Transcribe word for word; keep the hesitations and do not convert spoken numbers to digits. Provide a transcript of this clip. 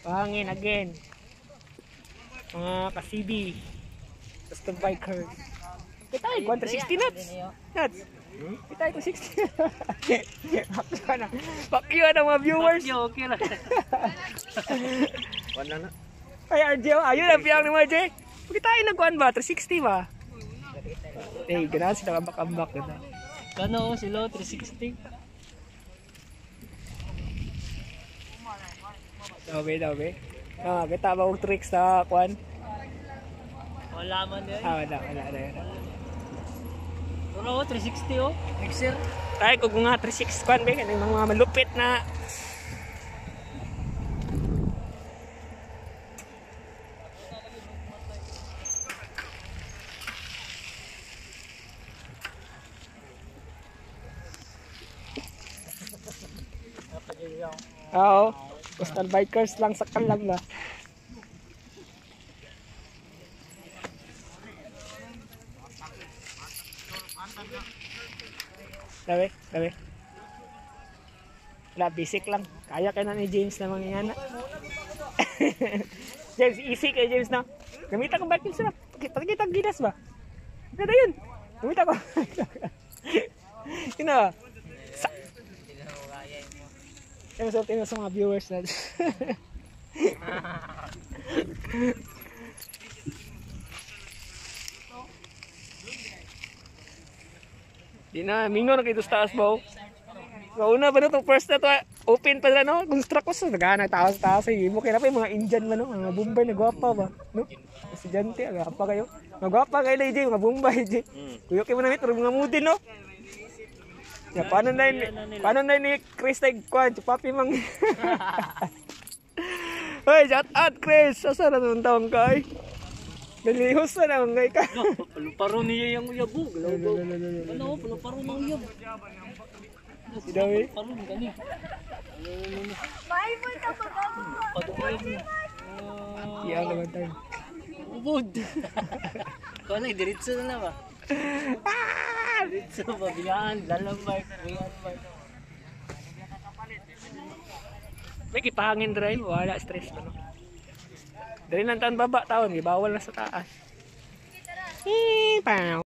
Pahangin again. Mga ka-C B. Custom bikers. Kita ay one sixty knots. Knots. Kita ay two sixty. Pakyo na. Pakyo na mga viewers. Pakyo, okay lang. Wala na. Ay, R J, ayun ang piyang ni mo, R J. Kita ay nag-one ba? three sixty ba? Eh, gano'n sila kabak-kabak. Kano sila three sixty? Dabi, dabi. Ah, kita ba og tricks sa kwan? Wala man yan. Ah, wala, wala, wala. Pero oh, three sixty oh. Mixer. Tayo kung nga three sixty kwan ba, kanang mga malupit na Oo, coastal bikers lang sa kalag na. Dabi, dabi. Wala, basic lang. Kaya ka na ni James na mangyayana. James, easy kay James na. Gamita ko bike sila. Pakita ang ginas ba? Ganda yun. Gamita ko. Yun na. Yung so, tingnan sa mga viewers natin. Di na, mingo na kayo sa taas ba? Kauna pa na itong first na ito, open pa na, no? Construct ko sa nagana, taas taas ay mo. Kaya pa yung mga Indian man, no? Mga Bombay na gwapa ba? No? Estudyante, agapa kayo. Mga gwapa kayo na, J, mga Bombay, J. Kuyo kayo mo na ito, mga mudin, no? Ya, paano na ni paano na ni Chris tay kwan, papi mang. Hoy, shout out Chris. Asa na nung taong kay? Dalihos na nang kay ka. Paluparo niya yung uyab. Ano, paluparo ng uyab. Si Dawi. Paluparo ng gani. Bye mo ka pagamo. Paduyab. Iya naman tayo. Ubod. Kung ano, diretso na na ba? Diretso ba? Biyaan, lalambay, biyaan ba? May kipahangin drive, wala stress pa no. Dari lang taon baba taon, bawal na sa taas. Hipaw.